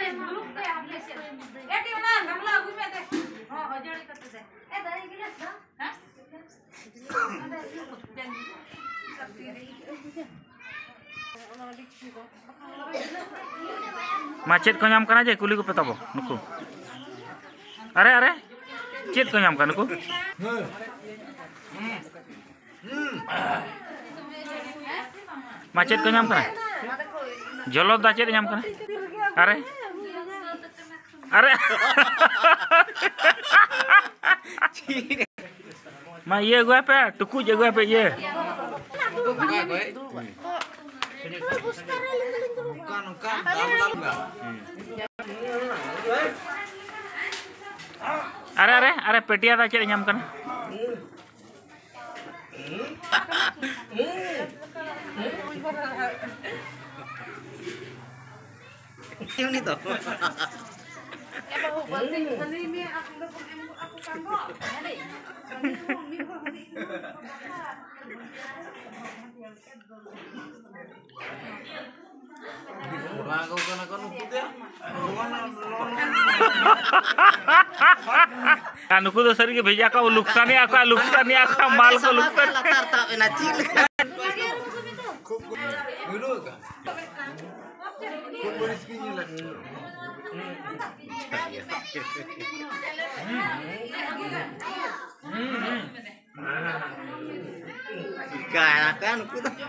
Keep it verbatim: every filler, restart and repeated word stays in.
Macet ko nyam kana je kuli ko petabo nuku. Are are. Cit ko nyam kana nuku. Macet ko nyam kana. Jolot da cit nyam kana. Are. Are. Ma ye gua pe, tuku je gua pe ye. Bukan, bukan, dalam enggak? Are are are petia da cit nyam kana. Yang itu. Anuku तो sir के भेजा का लुकसानी आका लुकसानी आका माल को लुकसान Latar tak enacil. Dulu kan. Kumpulin segini lah. Ikan kan